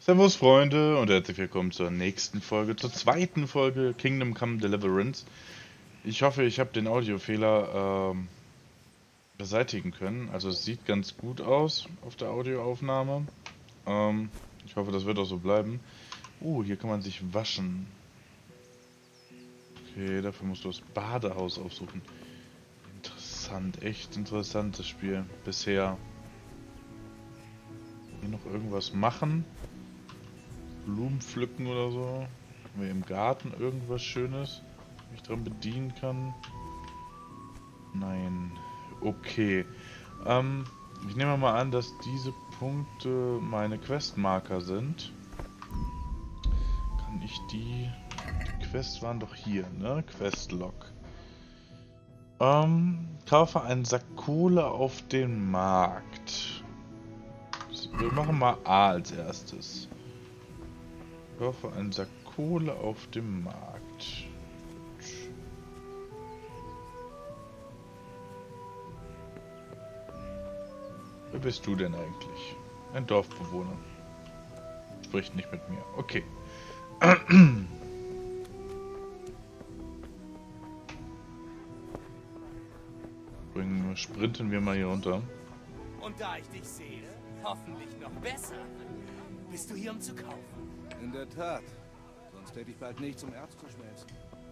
Servus Freunde und herzlich willkommen zur nächsten Folge, zur zweiten Folge Kingdom Come Deliverance. Ich hoffe, ich habe den Audiofehler beseitigen können. Also es sieht ganz gut aus auf der Audioaufnahme. Ich hoffe, das wird auch so bleiben. Hier kann man sich waschen. Okay, dafür musst du das Badehaus aufsuchen. Interessant, echt interessantes Spiel. Bisher. Hier noch irgendwas machen? Blumen pflücken oder so? Haben wir im Garten irgendwas Schönes, mich dran bedienen kann? Nein. Okay. Ich nehme mal an, dass diese Punkte meine Questmarker sind. Kann ich die... Die Quests waren doch hier, ne? Questlog. Kaufe einen Sack Kohle auf den Markt. Wir machen mal A als erstes. Kaufe einen Sack Kohle auf dem Markt. Wer bist du denn eigentlich? Ein Dorfbewohner. Spricht nicht mit mir. Okay. Sprinten wir mal hier runter. Und da ich dich sehe, hoffentlich noch besser. Bist du hier, um zu kaufen? In der Tat. Sonst hätte ich bald nichts, um Erz zu schmelzen.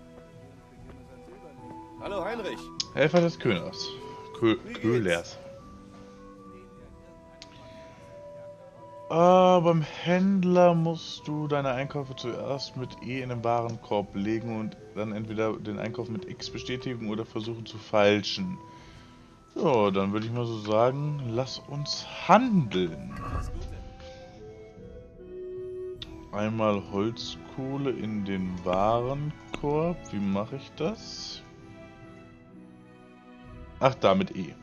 Hallo Heinrich. Helfer des Köhlers. Köhlers. Beim Händler musst du deine Einkäufe zuerst mit E in den Warenkorb legen und dann entweder den Einkauf mit X bestätigen oder versuchen zu falschen. Ja, dann würde ich mal so sagen, lass uns handeln. Einmal Holzkohle in den Warenkorb. Wie mache ich das? Ach, da mit E.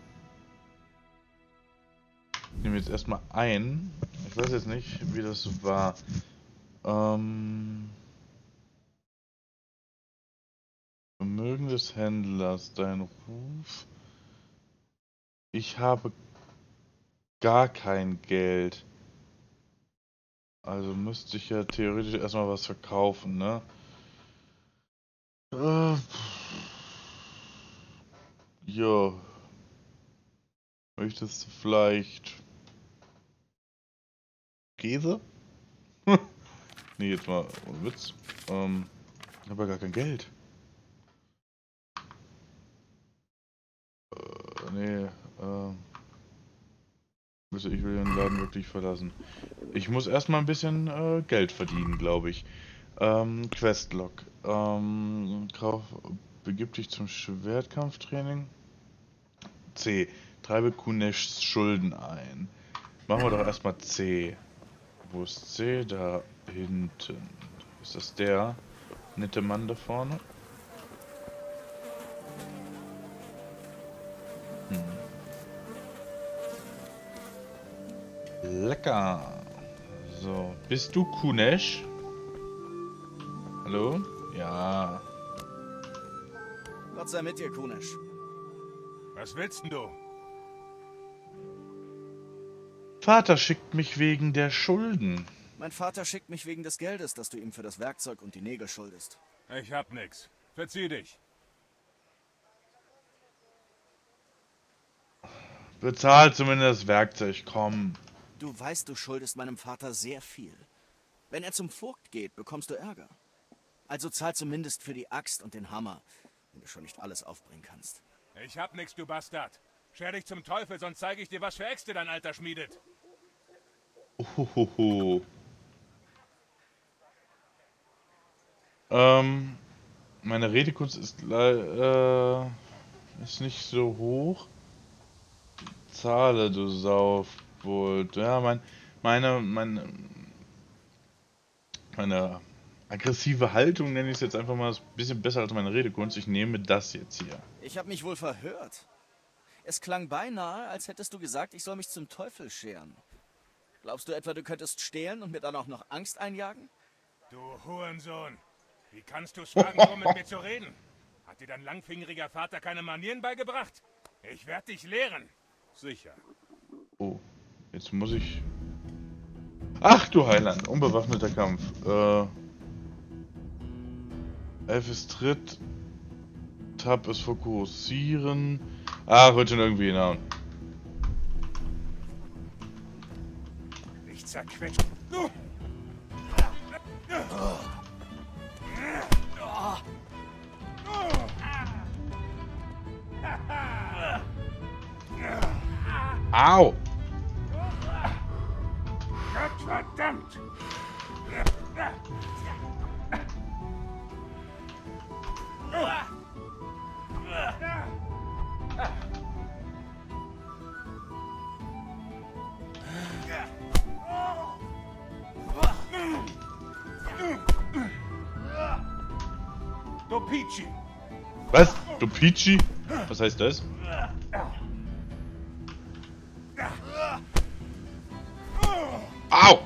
Ich nehme jetzt erstmal ein. Ich weiß jetzt nicht, wie das war. Vermögen des Händlers, dein Ruf. Ich habe gar kein Geld. Also müsste ich ja theoretisch erstmal was verkaufen, ne? Ja. Möchtest du vielleicht Käse? Nee, jetzt mal ohne Witz. Ich habe ja gar kein Geld. Nee, also ich will den Laden wirklich verlassen. Ich muss erstmal ein bisschen Geld verdienen, glaube ich. Questlog. Begib dich zum Schwertkampftraining. C. Treibe Kuneshs Schulden ein. Machen wir doch erstmal C. Wo ist C? Da hinten. Ist das der nette Mann da vorne? Lecker. So, bist du Kunesh? Hallo? Ja. Gott sei mit dir, Kunesh. Was willst denn du? Vater schickt mich wegen der Schulden. Mein Vater schickt mich wegen des Geldes, das du ihm für das Werkzeug und die Nägel schuldest. Ich hab nix. Verzieh dich. Bezahl zumindest das Werkzeug, komm. Du weißt, du schuldest meinem Vater sehr viel. Wenn er zum Vogt geht, bekommst du Ärger. Also zahl zumindest für die Axt und den Hammer, wenn du schon nicht alles aufbringen kannst. Ich hab nix, du Bastard. Scher dich zum Teufel, sonst zeige ich dir, was für Äxte dein Alter schmiedet. Uhuhu. Meine Redekunst ist nicht so hoch. Zahle, du Saufbold. Ja, meine aggressive Haltung, nenne ich es jetzt einfach mal, ist ein bisschen besser als meine Redekunst. Ich nehme das jetzt hier. Ich habe mich wohl verhört. Es klang beinahe, als hättest du gesagt, ich soll mich zum Teufel scheren. Glaubst du etwa, du könntest stehlen und mir dann auch noch Angst einjagen? Du Hurensohn. Wie kannst du es wagen, so mit mir zu reden? Hat dir dein langfingeriger Vater keine Manieren beigebracht? Ich werde dich lehren. Sicher. Oh, jetzt muss ich... Ach du Heiland, unbewaffneter Kampf. F ist Tritt. Tab ist Fokussieren. Ach, wird schon irgendwie hinhauen. Ich zerquetsche. Au! Gottverdammt! Dopici! Was? Du Peachy? Was heißt das? Au!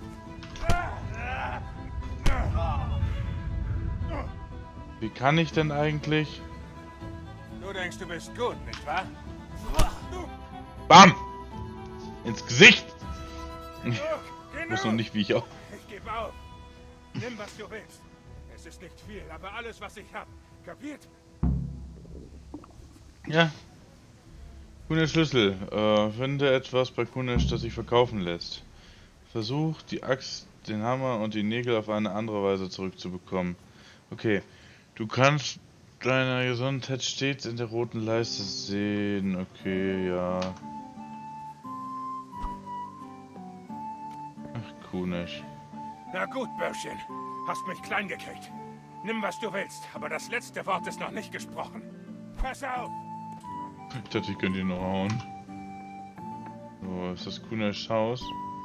Wie kann ich denn eigentlich? Du denkst, du bist gut, nicht wahr? Bam! Ins Gesicht! Ich Genug. weiß noch nicht, wie ich auch. Ich gebe auf. Nimm, was du willst. Es ist nicht viel, aber alles, was ich hab. Kapiert? Ja. Kunesh Schlüssel. Finde etwas bei Kunesh, das sich verkaufen lässt. Versuch, die Axt, den Hammer und die Nägel auf eine andere Weise zurückzubekommen. Okay. Du kannst deine Gesundheit stets in der roten Leiste sehen. Okay, ja. Ach, Kunesh. Na gut, Börschchen. Hast mich klein gekriegt. Nimm, was du willst, aber das letzte Wort ist noch nicht gesprochen. Pass auf! Ich dachte, ich könnte ihn noch hauen. So, ist das Kunesh Haus?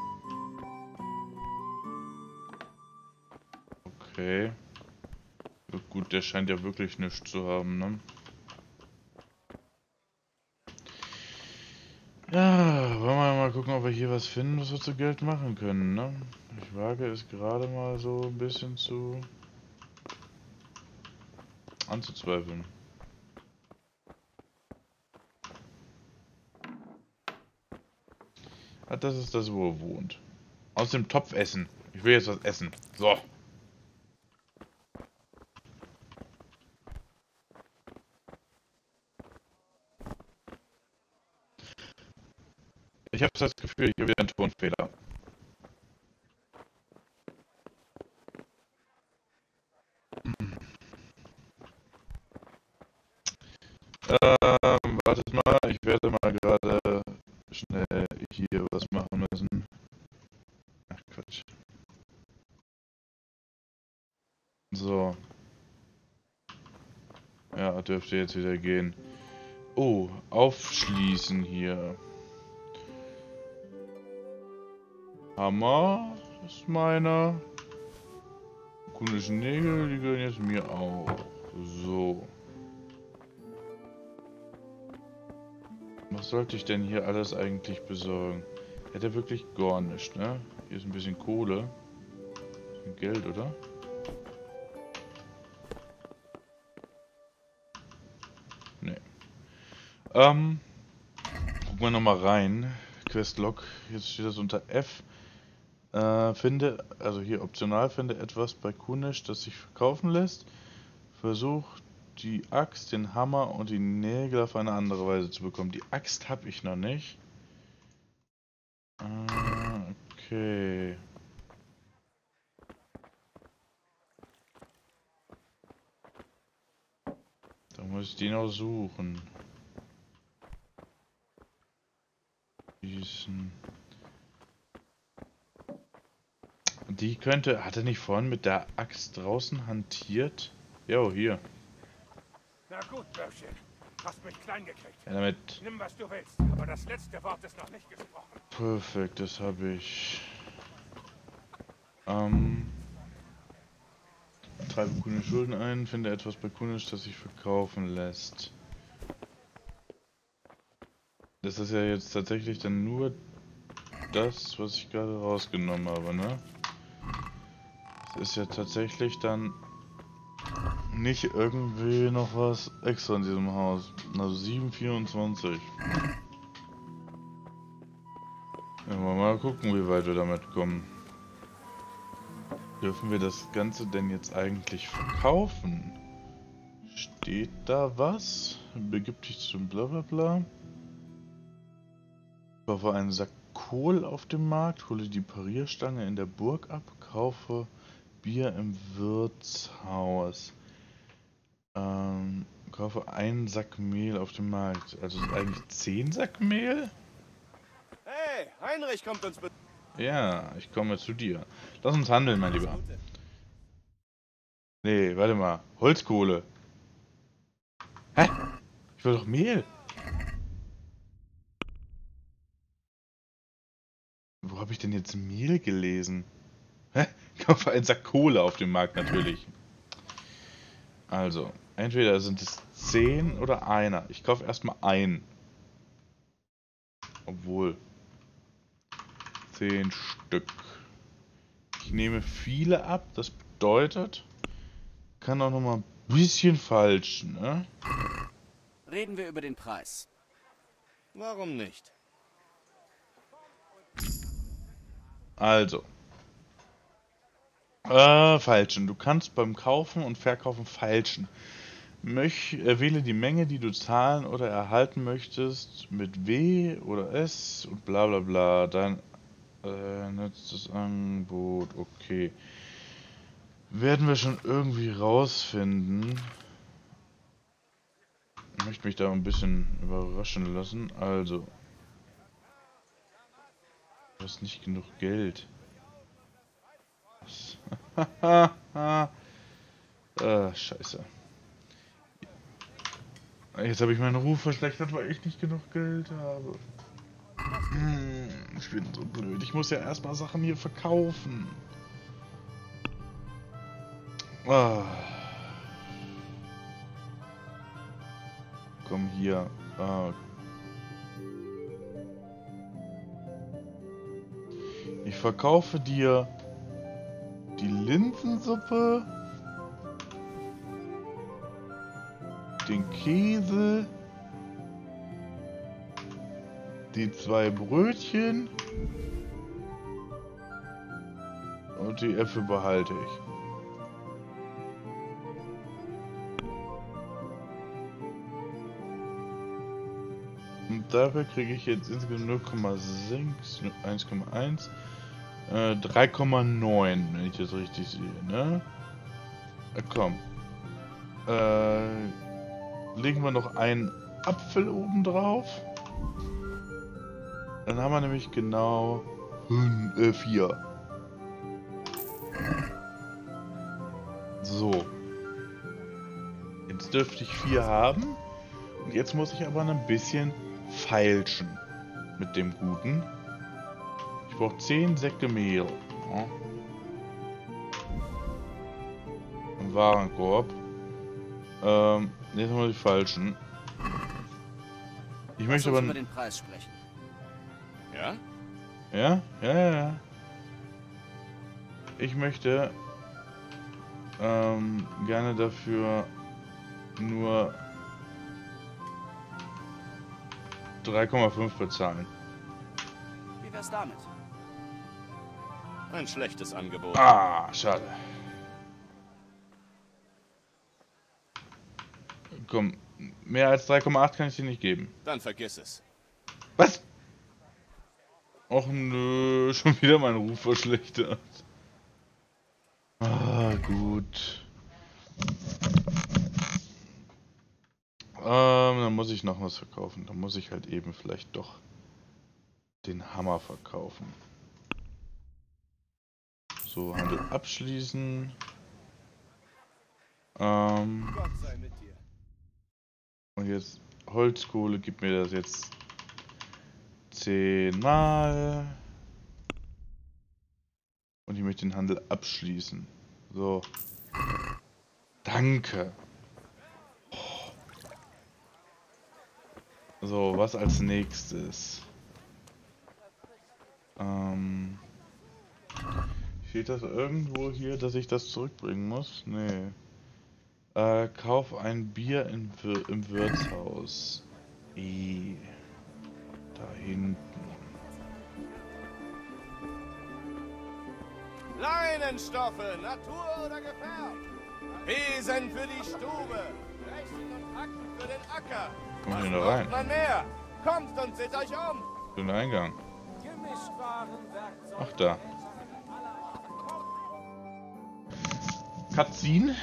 Okay. Ja, gut, der scheint ja wirklich nichts zu haben, ne? Ja, wollen wir mal gucken, ob wir hier was finden, was wir zu Geld machen können, ne? Ich wage es gerade mal so ein bisschen anzuzweifeln. Ah, das ist das, wo er wohnt. Aus dem Topf essen. Ich will jetzt was essen. So. Ich habe das Gefühl, hier wieder ein Tonfehler. Wartet mal, ich werde mal gerade schnell hier was machen müssen. Ach Quatsch. So. Ja, dürfte jetzt wieder gehen. Oh, aufschließen hier. Hammer ist meiner. Kunischen Nägel, die gehören jetzt mir auch. So. Was sollte ich denn hier alles eigentlich besorgen? Hätte wirklich gar nichts, ne? Hier ist ein bisschen Kohle. Ein bisschen Geld, oder? Ne. Gucken wir nochmal rein. Questlog. Jetzt steht das unter F. Finde, also hier optional, finde etwas bei Kunesh, das sich verkaufen lässt. Versuch die Axt, den Hammer und die Nägel auf eine andere Weise zu bekommen. Die Axt habe ich noch nicht. Okay. Da muss ich die noch suchen. Die könnte... Hat er nicht vorhin mit der Axt draußen hantiert? Jo, hier. Na gut, Börschchen. Hast mich klein gekriegt. Ja, damit... Nimm, was du willst, aber das letzte Wort ist noch nicht gesprochen. Perfekt, das habe ich. Treibe Kunesh Schulden ein, finde etwas bei Kunesh, das sich verkaufen lässt. Das ist ja jetzt tatsächlich dann nur das, was ich gerade rausgenommen habe, ne? Das ist ja tatsächlich dann nicht irgendwie noch was extra in diesem Haus. Also 7,24. Ja, mal gucken, wie weit wir damit kommen. Dürfen wir das Ganze denn jetzt eigentlich verkaufen? Steht da was? Begib dich zum Blablabla. Kaufe einen Sack Kohl auf dem Markt, hole die Parierstange in der Burg ab, kaufe Bier im Wirtshaus. Kaufe einen Sack Mehl auf dem Markt. Also sind eigentlich 10 Sack Mehl? Hey, Heinrich kommt uns Ja, ich komme zu dir. Lass uns handeln, mein Lieber. Nee, warte mal. Holzkohle. Hä? Ich will doch Mehl. Wo habe ich denn jetzt Mehl gelesen? Hä? Ich kaufe einen Sack Kohle auf dem Markt natürlich. Also, entweder sind es 10 oder einer. Ich kaufe erstmal einen. Obwohl. 10 Stück. Ich nehme viele ab. Das bedeutet, kann auch noch mal ein bisschen falschen, ne? Reden wir über den Preis. Warum nicht? Also. Falschen. Du kannst beim Kaufen und Verkaufen falschen. Wähle die Menge, die du zahlen oder erhalten möchtest, mit W oder S und bla bla bla. Dann nutzt das Angebot. Okay. Werden wir schon irgendwie rausfinden. Ich möchte mich da ein bisschen überraschen lassen. Also. Du hast nicht genug Geld. Scheiße. Jetzt habe ich meinen Ruf verschlechtert, weil ich nicht genug Geld habe. Ich bin so blöd. Ich muss ja erstmal Sachen hier verkaufen. Komm hier. Ich verkaufe dir die Linsensuppe, den Käse, die 2 Brötchen und die Äpfel behalte ich. Und dafür kriege ich jetzt insgesamt 0,6, 1,1, 3,9, wenn ich das richtig sehe, ne? Komm. Legen wir noch einen Apfel oben drauf. Dann haben wir nämlich genau 4. So. Jetzt dürfte ich 4 haben. Und jetzt muss ich aber ein bisschen feilschen mit dem Guten. Ich brauche 10 Säcke Mehl. Ja. Ein Warenkorb. Jetzt haben wir die falschen. Ich möchte aber über den Preis sprechen. Ja? Ja. Ich möchte gerne dafür nur 3,5 bezahlen. Wie wär's damit? Ein schlechtes Angebot. Ah, schade. Komm, mehr als 3,8 kann ich dir nicht geben. Dann vergiss es. Was? Och nö, schon wieder mein Ruf verschlechtert. Ah, gut. Dann muss ich noch was verkaufen. Dann muss ich halt eben vielleicht doch den Hammer verkaufen. So, Handel abschließen. Gott sei mit dir. Und jetzt Holzkohle, gib mir das jetzt 10 Mal. Und ich möchte den Handel abschließen. So. Danke. So, was als nächstes? Steht das irgendwo hier, dass ich das zurückbringen muss? Nee. Kauf ein Bier im Wirtshaus. Da hinten. Nein! Leinenstoffe, Natur oder gefärbt. Besen für die Stube. Rechen und Hacken für den Acker. Kommt hier Was noch rein? braucht man mehr? Kommt und seht euch um. Den Eingang. Ach, da. Cutscene?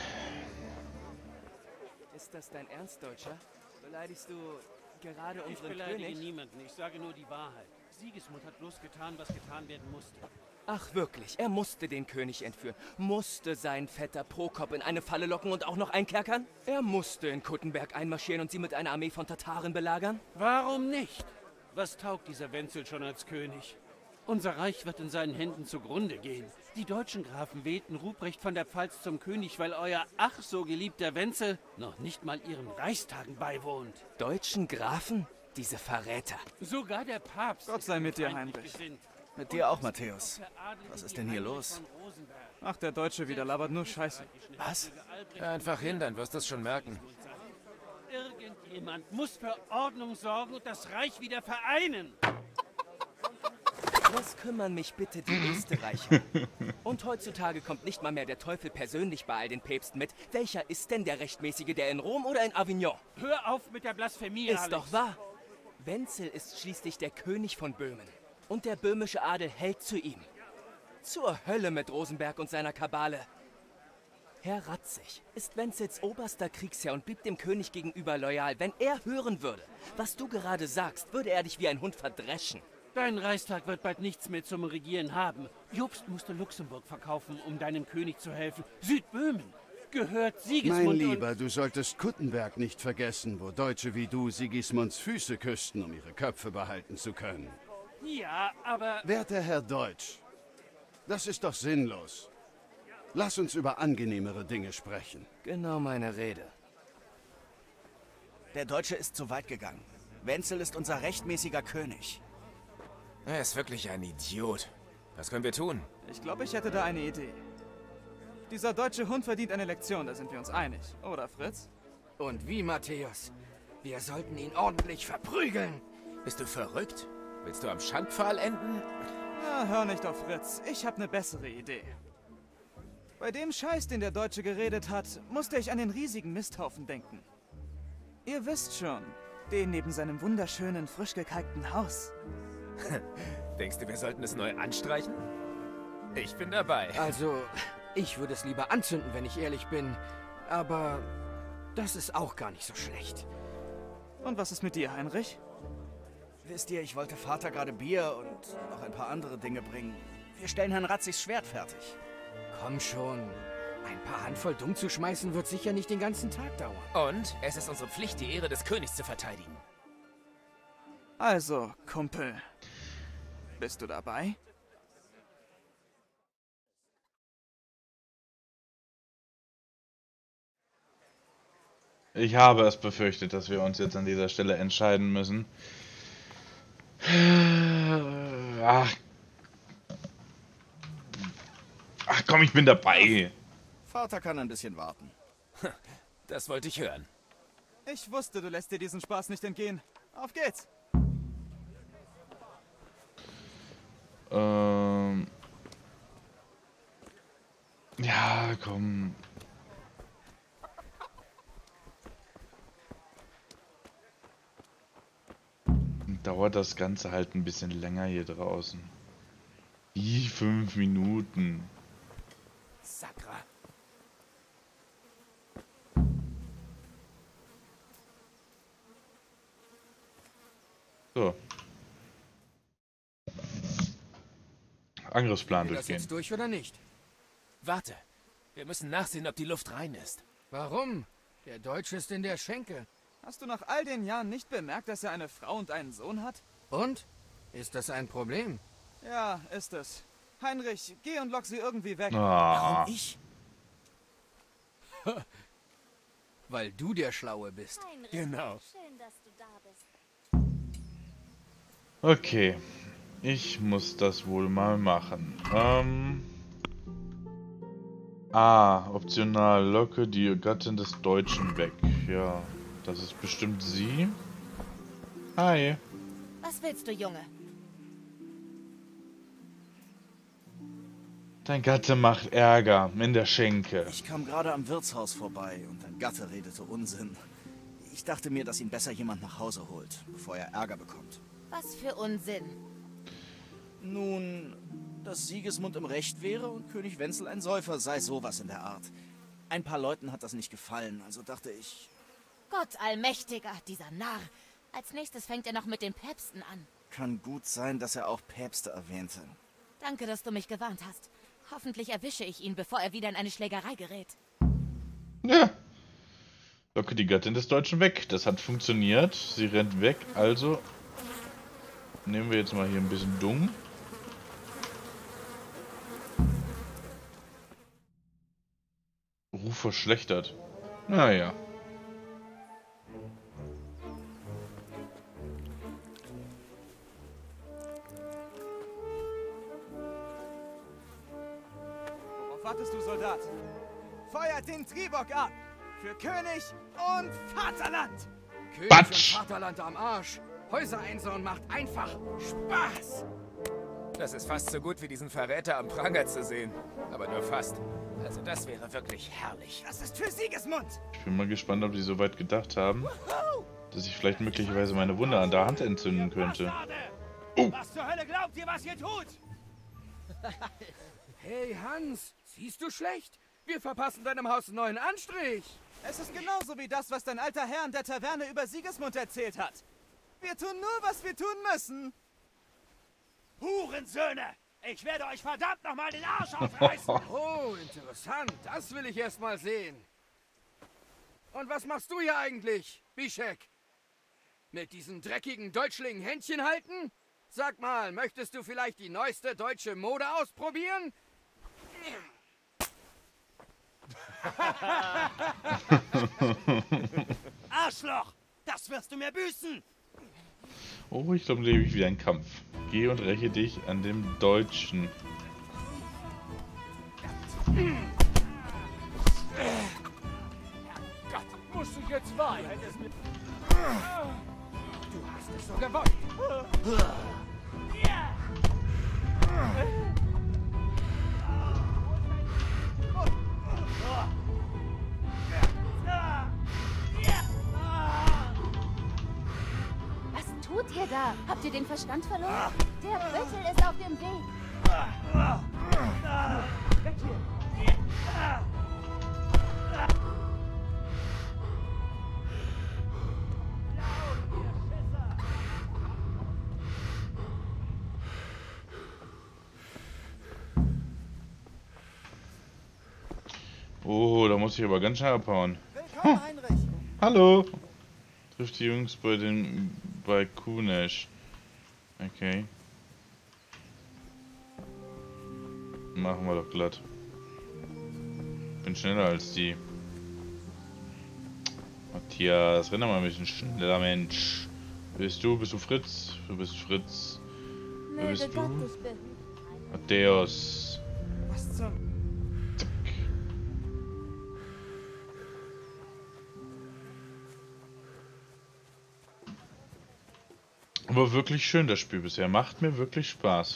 Ist das dein Ernst, Deutscher? Beleidigst du gerade Ich unseren beleidige König? niemanden, ich sage nur die Wahrheit. Sigismund hat bloß getan, was getan werden musste. Ach wirklich, er musste den König entführen. Musste seinen Vetter Prokop in eine Falle locken und auch noch einkerkern? Er musste in Kuttenberg einmarschieren und sie mit einer Armee von Tataren belagern? Warum nicht? Was taugt dieser Wenzel schon als König? Unser Reich wird in seinen Händen zugrunde gehen. Die deutschen Grafen wählten Ruprecht von der Pfalz zum König, weil euer ach so geliebter Wenzel noch nicht mal ihren Reichstagen beiwohnt. Deutschen Grafen? Diese Verräter. Sogar der Papst. Gott sei mit dir, ist feindlich Heinrich. gesinnt. Mit dir auch, Matthäus. Veradelt Was ist die denn hier Heinrich los? von Rosenberg. Ach, der Deutsche wieder labert nur Scheiße. Was? Hör einfach hin, dann wirst du es schon merken. Irgendjemand muss für Ordnung sorgen und das Reich wieder vereinen. Was kümmern mich bitte die Österreicher? Und heutzutage kommt nicht mal mehr der Teufel persönlich bei all den Päpsten mit. Welcher ist denn der Rechtmäßige, der in Rom oder in Avignon? Hör auf mit der Blasphemie, Ist Alex. doch wahr. Wenzel ist schließlich der König von Böhmen. Und der böhmische Adel hält zu ihm. Zur Hölle mit Rosenberg und seiner Kabale. Herr Ratzig ist Wenzels oberster Kriegsherr und blieb dem König gegenüber loyal. Wenn er hören würde, was du gerade sagst, würde er dich wie ein Hund verdreschen. Dein Reichstag wird bald nichts mehr zum Regieren haben. Jobst musste Luxemburg verkaufen, um deinem König zu helfen. Südböhmen gehört Sigismund Mein Lieber, du solltest Kuttenberg nicht vergessen, wo Deutsche wie du Sigismunds Füße küssten, um ihre Köpfe behalten zu können. Ja, aber... Werter Herr Deutsch, das ist doch sinnlos. Lass uns über angenehmere Dinge sprechen. Genau meine Rede. Der Deutsche ist zu weit gegangen. Wenzel ist unser rechtmäßiger König. Er ist wirklich ein Idiot. Was können wir tun? Ich glaube, ich hätte da eine Idee. Dieser deutsche Hund verdient eine Lektion, da sind wir uns einig. Oder, Fritz? Und wie, Matthäus? Wir sollten ihn ordentlich verprügeln. Bist du verrückt? Willst du am Schandpfahl enden? Na, hör nicht auf Fritz. Ich habe eine bessere Idee. Bei dem Scheiß, den der Deutsche geredet hat, musste ich an den riesigen Misthaufen denken. Ihr wisst schon, den neben seinem wunderschönen, frisch gekalkten Haus. Denkst du, wir sollten es neu anstreichen? Ich bin dabei. Also, ich würde es lieber anzünden, wenn ich ehrlich bin. Aber das ist auch gar nicht so schlecht. Und was ist mit dir, Heinrich? Wisst ihr, ich wollte Vater gerade Bier und noch ein paar andere Dinge bringen. Wir stellen Herrn Ratzigs Schwert fertig. Komm schon. Ein paar Handvoll Dung zu schmeißen wird sicher nicht den ganzen Tag dauern. Und es ist unsere Pflicht, die Ehre des Königs zu verteidigen. Also, Kumpel. Bist du dabei? Ich habe es befürchtet, dass wir uns jetzt an dieser Stelle entscheiden müssen. Ach. Ach komm, ich bin dabei. Vater kann ein bisschen warten. Das wollte ich hören. Ich wusste, du lässt dir diesen Spaß nicht entgehen. Auf geht's! Ja, komm. Dauert das Ganze halt ein bisschen länger hier draußen. Die 5 Minuten. Sakra. So. Angriffsplan Will das durchgehen. jetzt durch oder nicht? Warte. Wir müssen nachsehen, ob die Luft rein ist. Warum? Der Deutsche ist in der Schenke. Hast du nach all den Jahren nicht bemerkt, dass er eine Frau und einen Sohn hat? Und? Ist das ein Problem? Ja, ist es. Heinrich, geh und lock sie irgendwie weg. Ah. Ich? Weil du der Schlaue bist. Heinrich, Genau. schön, dass du da bist. Okay. Ich muss das wohl mal machen. Optional. Locke die Gattin des Deutschen weg. Ja, das ist bestimmt sie. Hi. Was willst du, Junge? Dein Gatte macht Ärger in der Schenke. Ich kam gerade am Wirtshaus vorbei und dein Gatte redete Unsinn. Ich dachte mir, dass ihn besser jemand nach Hause holt, bevor er Ärger bekommt. Was für Unsinn. Nun, dass Sigismund im Recht wäre und König Wenzel ein Säufer sei, sowas in der Art. Ein paar Leuten hat das nicht gefallen, also dachte ich... Gott allmächtiger, dieser Narr. Als nächstes fängt er noch mit den Päpsten an. Kann gut sein, dass er auch Päpste erwähnte. Danke, dass du mich gewarnt hast. Hoffentlich erwische ich ihn, bevor er wieder in eine Schlägerei gerät. Ja. Locke die Gattin des Deutschen weg. Das hat funktioniert. Sie rennt weg, also nehmen wir jetzt mal hier ein bisschen dumm. Ruf verschlechtert. Naja. Worauf wartest du, Soldat? Feuert den Tribok ab! Für König und Vaterland! König und Vaterland am Arsch! Häuser einsauen macht einfach Spaß! Das ist fast so gut wie diesen Verräter am Pranger zu sehen. Aber nur fast. Also das wäre wirklich herrlich. Das ist für Sigismund! Ich bin mal gespannt, ob die so weit gedacht haben, dass ich vielleicht möglicherweise meine Wunde an der Hand entzünden könnte. Was zur Hölle glaubt ihr, was ihr tut? Hey Hans, siehst du schlecht? Wir verpassen deinem Haus einen neuen Anstrich. Es ist genauso wie das, was dein alter Herr in der Taverne über Sigismund erzählt hat. Wir tun nur, was wir tun müssen. Hurensöhne! Ich werde euch verdammt nochmal den Arsch aufreißen! Oh, interessant. Das will ich erst mal sehen. Und was machst du hier eigentlich, Bischek? Mit diesen dreckigen Deutschlingen Händchen halten? Sag mal, möchtest du vielleicht die neueste deutsche Mode ausprobieren? Arschloch! Das wirst du mir büßen! Oh, ich glaube, lebe ich wieder einen Kampf. Geh und räche dich an dem Deutschen. Gott, musst du jetzt weinen? Du hast es so gewollt. Was tut ihr da? Habt ihr den Verstand verloren? Der Büttel ist auf dem Weg. Weg hier. Oh, da muss ich aber ganz schnell abhauen. Willkommen, Heinrich. Hallo! Trifft die Jungs bei Kunesh. Okay. Machen wir doch glatt. Bin schneller als die. Matthias, renn doch mal ein bisschen schneller, Mensch. Bist du Fritz? Du bist Fritz. Wer bist du? Matthäus. Was zum... Zack. Aber wirklich schön das Spiel bisher. Macht mir wirklich Spaß.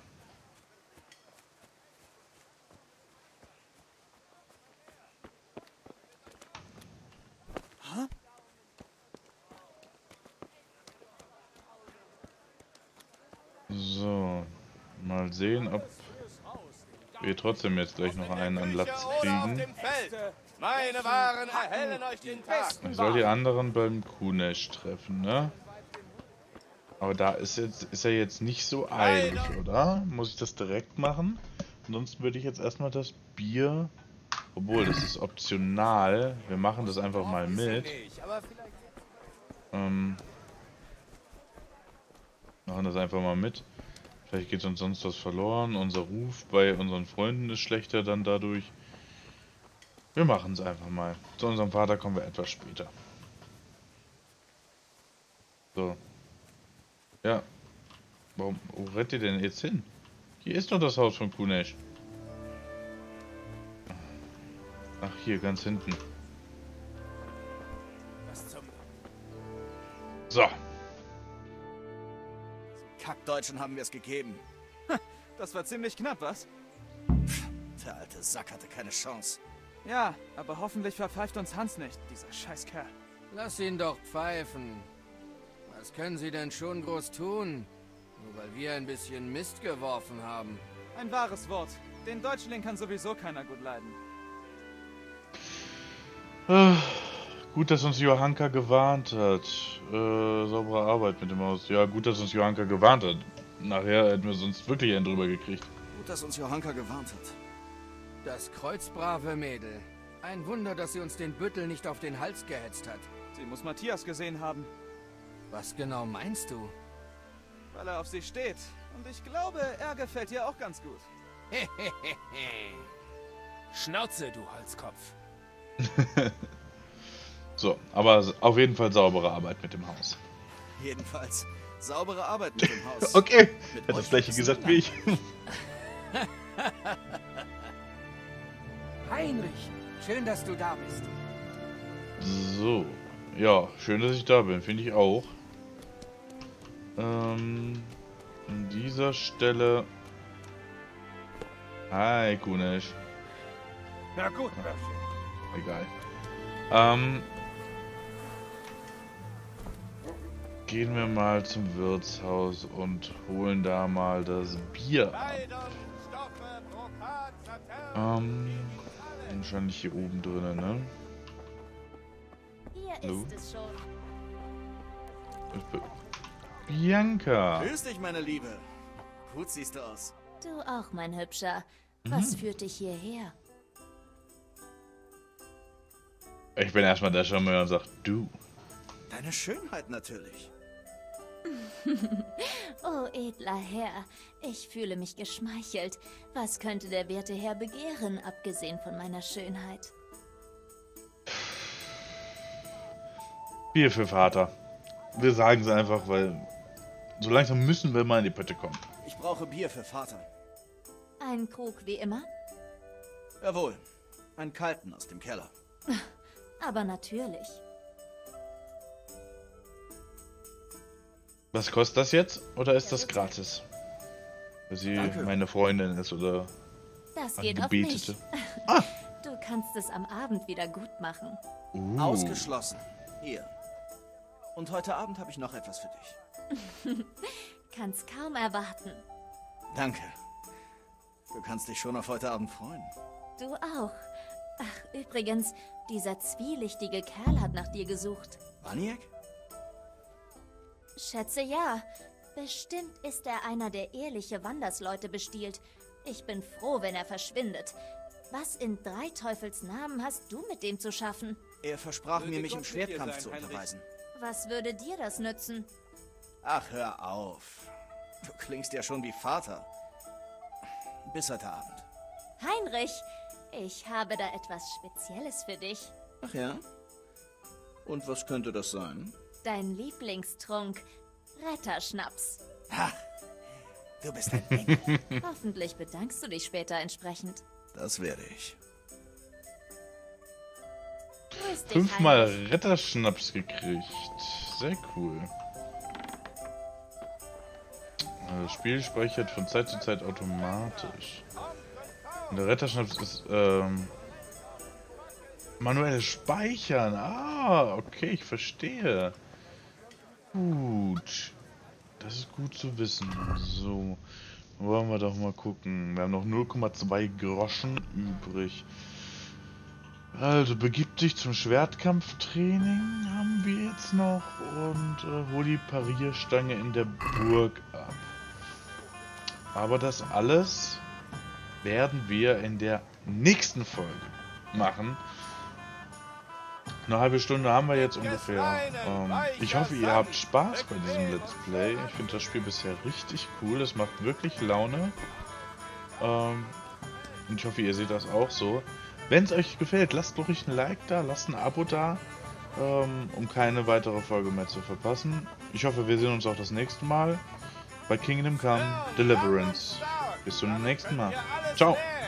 So, mal sehen, ob wir trotzdem jetzt gleich noch einen an Latz kriegen. Meine Waren erhellen euch den Tag. Ich soll die anderen beim Kunesh treffen, ne? Aber da ist er jetzt nicht so eilig, oder? Muss ich das direkt machen? Ansonsten würde ich jetzt erstmal das Bier... Obwohl, das ist optional. Wir machen das einfach mal mit. Machen das einfach mal mit. Vielleicht geht uns sonst was verloren. Unser Ruf bei unseren Freunden ist schlechter dann dadurch. Wir machen es einfach mal. Zu unserem Vater kommen wir etwas später. So. Ja. Wo rennt ihr denn jetzt hin? Hier ist doch das Haus von Kunesh. Ach, hier ganz hinten. So. Kackdeutschen haben wir es gegeben. Das war ziemlich knapp, was? Der alte Sack hatte keine Chance. Ja, aber hoffentlich verpfeift uns Hans nicht, dieser Scheißkerl. Lass ihn doch pfeifen. Was können sie denn schon groß tun? Nur weil wir ein bisschen Mist geworfen haben. Ein wahres Wort. Den Deutschling kann sowieso keiner gut leiden. Gut, dass uns Johanka gewarnt hat. Saubere Arbeit mit dem Haus. Ja, gut, dass uns Johanka gewarnt hat. Nachher hätten wir sonst wirklich einen drüber gekriegt. Gut, dass uns Johanka gewarnt hat. Das kreuzbrave Mädel. Ein Wunder, dass sie uns den Büttel nicht auf den Hals gehetzt hat. Sie muss Matthias gesehen haben. Was genau meinst du? Weil er auf sie steht. Und ich glaube, er gefällt ihr auch ganz gut. Schnauze, du Holzkopf. So, aber auf jeden Fall saubere Arbeit mit dem Haus. Jedenfalls saubere Arbeit mit dem Haus. Okay, mit hat das gleiche gesagt wie ich. Heinrich, schön, dass du da bist. So, ja, schön, dass ich da bin, finde ich auch. An dieser Stelle... Hi, Kunesh. Na gut, Möpfchen. Egal. Gehen wir mal zum Wirtshaus und holen da mal das Bier ab. Wahrscheinlich hier oben drinnen, ne? Hier Hallo? ist es schon. Bianca! Grüß dich, meine Liebe. Gut siehst du aus. Du auch, mein Hübscher. Was führt dich hierher? Ich bin erstmal der Charmeur und sag, du. Deine Schönheit natürlich. Oh, edler Herr, ich fühle mich geschmeichelt. Was könnte der werte Herr begehren, abgesehen von meiner Schönheit? Bier für Vater. Wir sagen es einfach, weil so langsam müssen wir mal in die Pötte kommen. Ich brauche Bier für Vater. Ein Krug wie immer? Jawohl. Einen kalten aus dem Keller. Aber natürlich. Was kostet das jetzt? Oder ist das gratis? Weil sie Danke. meine Freundin ist oder Das geht auf Gebetete. mich. Du kannst es am Abend wieder gut machen. Ausgeschlossen. Hier. Und heute Abend habe ich noch etwas für dich. Kannst kaum erwarten. Danke. Du kannst dich schon auf heute Abend freuen. Du auch. Ach, übrigens, dieser zwielichtige Kerl hat nach dir gesucht. Maniac? Schätze ja. Bestimmt ist er einer, der ehrliche Wandersleute bestiehlt. Ich bin froh, wenn er verschwindet. Was in drei Teufels Namen hast du mit dem zu schaffen? Er versprach mir, mich im Schwertkampf zu unterweisen. Was würde dir das nützen? Ach, hör auf. Du klingst ja schon wie Vater. Bis heute Abend. Heinrich, ich habe da etwas Spezielles für dich. Ach ja? Und was könnte das sein? Dein Lieblingstrunk, Retterschnaps. Ha! Du bist ein Engel. Hoffentlich bedankst du dich später entsprechend. Das werde ich. Grüß dich, 5-mal Heinrich. Retterschnaps gekriegt. Sehr cool. Das Spiel speichert von Zeit zu Zeit automatisch. Und der Retterschnaps ist manuelles Speichern. Ah, okay, ich verstehe. Gut. Das ist gut zu wissen. So, wollen wir doch mal gucken. Wir haben noch 0,2 Groschen übrig. Also, begib dich zum Schwertkampftraining, haben wir jetzt noch. Und hol die Parierstange in der Burg ab. Aber das alles werden wir in der nächsten Folge machen. Eine halbe Stunde haben wir jetzt ungefähr. Ich hoffe, ihr habt Spaß bei diesem Let's Play. Ich finde das Spiel bisher richtig cool. Es macht wirklich Laune. Und ich hoffe, ihr seht das auch so. Wenn es euch gefällt, lasst doch ruhig ein Like da, lasst ein Abo da, um keine weitere Folge mehr zu verpassen. Ich hoffe, wir sehen uns auch das nächste Mal bei Kingdom Come Deliverance. Bis zum nächsten Mal. Ciao.